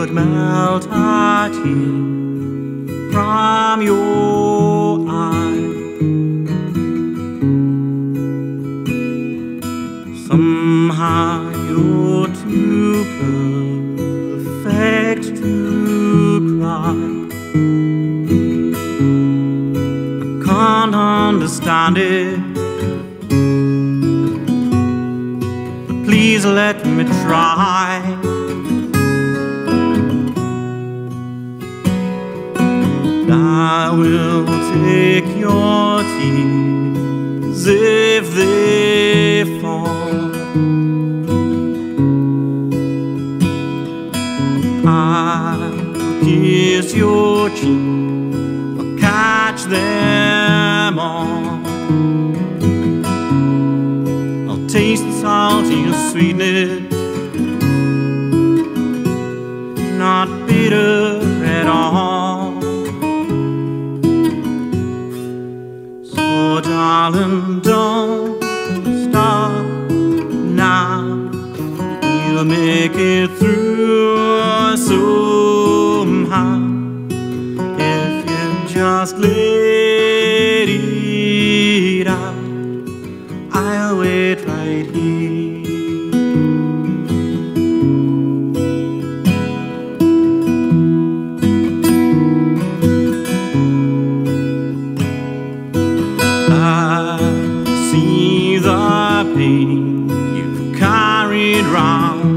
would melt a tear from your eye. Somehow you're too perfect to cry. I can't understand it, but please let me try. I will take your tears if they fall. I'll kiss your cheek, I'll catch them all. I'll taste the salty sweetness, not bitter at all. So darling, don't stop now. We'll make it through somehow if you just let it out. I'll wait right here. I see the pain you've carried round.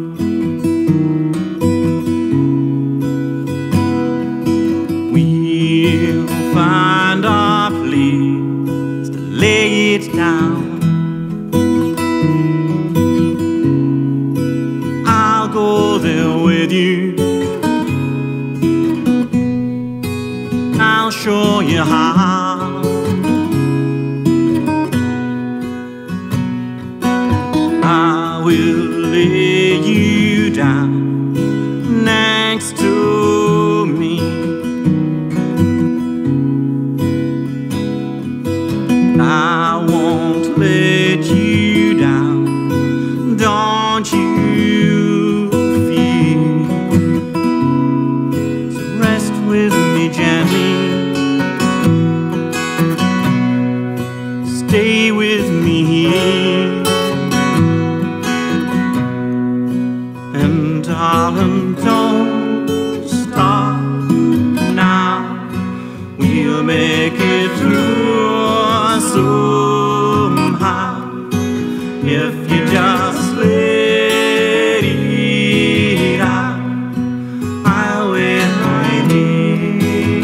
We'll find a place to lay it down. I'll go there with you. I'll show you how. I will lay you down next to me. I won't let you down, don't you fear. So rest with me gently, stay with me here. And darling, don't stop now. We'll make it through somehow if you just let it out. I'll wait right here.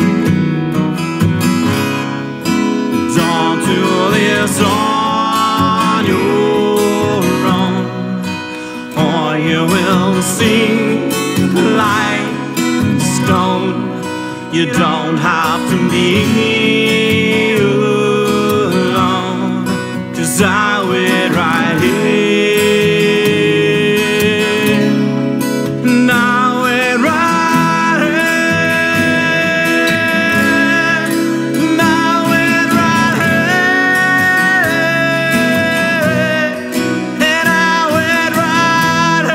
Don't do this on your own, or you will sink like stone. You don't have to be alone, 'cause I'll wait right here. And I'll wait right here. And I'll wait right here. And I'll wait right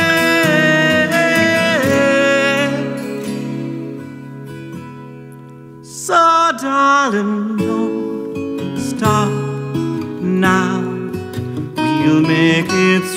here. So darling, don't stop now. We'll make it